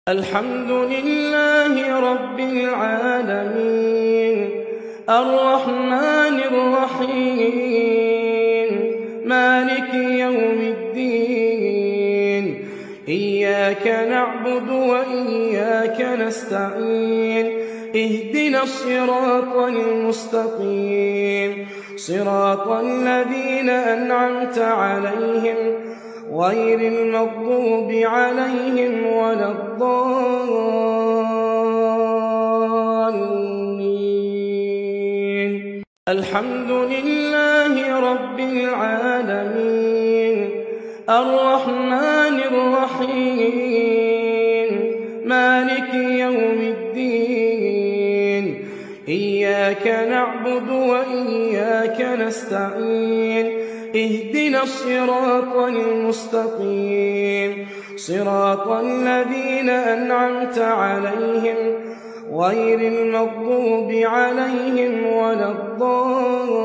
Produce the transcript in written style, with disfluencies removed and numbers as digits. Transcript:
الحمد لله رب العالمين الرحمن الرحيم مالك يوم الدين إياك نعبد وإياك نستعين اهدنا الصراط المستقيم صراط الذين أنعمت عليهم غير المغضوب عليهم ولا الضالين. الحمد لله رب العالمين الرحمن الرحيم مالك يوم الدين إياك نعبد وإياك نستعين اهدنا الصراط المستقيم صراط الذين أنعمت عليهم غير المغضوب عليهم ولا الضالين.